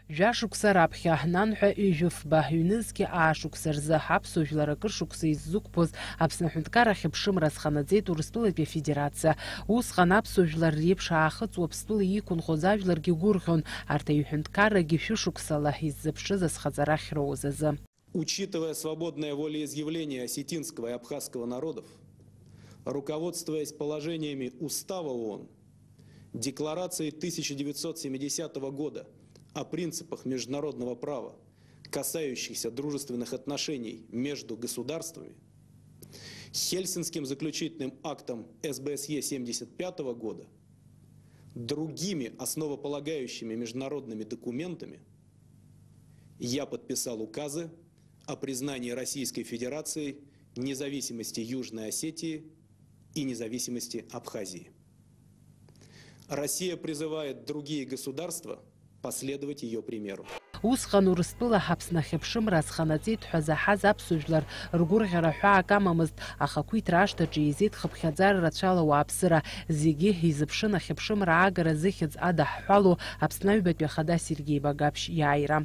Жәашықәса раԥхьа ҳнанҳәа ижәыфба ҩнызқьи аашықәса рзы ҳаԥсуа жәлар акыр шықәса иззықәԥоз Аԥсны Аҳәынҭқарра Ахьыԥшымра азханаҵеит Урыстәылатәи Афедерациа. Усҟан аԥсуа жәлар реиԥш аахыҵуа Аԥстәыла иқәынхоз ажәларгьы гәырӷьон арҭ аҩҳәынҭқаррагьы шәышықәсала иззыԥшыз азхаҵара ахьроуз азы. Учитывая свободное волеизъявление осетинского и абхазского народов, руководствуясь положениями Устава ООН, Декларацией 1970 года о принципах международного права, касающихся дружественных отношений между государствами, Хельсинским заключительным актом СБСЕ 1975 года, другими основополагающими международными документами, я подписал указы о признании Российской Федерации независимости Южной Осетии и независимости Абхазии. Россия призывает другие государства последовать ее примеру. Усҟан Урыстәыла Аԥсны Ахьыԥшымра азханаҵеит ҳәа заҳаз аԥсуа жәлар ргәырӷьара ҳәаак амамызт, аха ақәиҭра ашҭаҿы еизеит хыԥхьаӡара рацәала ауааԥсыра. Зегьы изыԥшын Ахьыԥшымра аагара зыхьӡ адаҳҳәало Аԥсны аҩбатәи ахада Сергеи Багаԥшь иааира.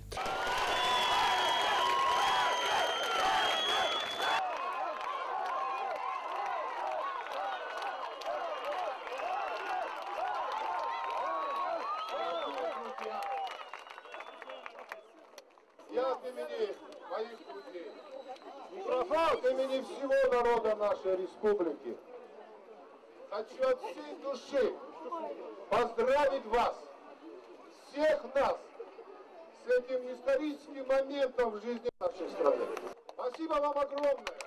Я от имени моих друзей, микрофон от имени всего народа нашей республики, хочу от всей души поздравить вас, всех нас, с этим историческим моментом в жизни нашей страны. Спасибо вам огромное!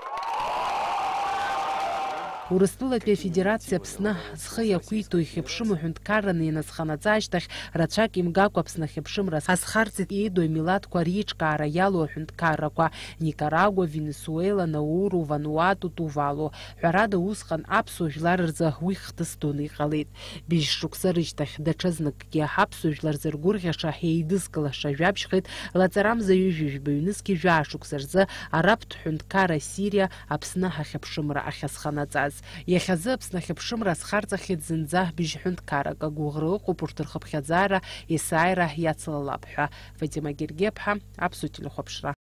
Урыстәылатәи Афедерациа Аԥсны зхы иақәиҭу ихьыԥшым аҳәынҭқарраны ианазханаҵа ашьҭахь рацәак имгакәа Аԥсны Ахьыԥшымра азхарҵеит еиду амилаҭқәа реиҿкаара иалоу аҳәынҭқаррақәа Никарагуа, Венесуела, Науру, Вануату, Тувалу. Ҳәарада усҟан аԥсуа жәлар рзы уи хҭыс дуны иҟалеит. Быжь шықәса рышьҭахь даҽазныкгьы ҳаԥсуа жәлар зыргәырӷьаша еидызкылаша жәабжьхеит лаҵарамза ҩыжәижәба ҩнызқьи жәаа-шықәса рзы араԥҭ ҳәынҭқарра Сириа Аԥсны Ахьыԥшымра ахьазханаҵаз. Иахьазы Аԥсны Ахьыԥшымра азхарҵахьеит зынӡа быжь ҳәынҭқаррак, агәыӷра ыҟоуп урҭ рхыԥхьаӡара есааира иацлалап ҳәа. Фатима Гергеԥҳа, Аԥсуа телехәаԥшра.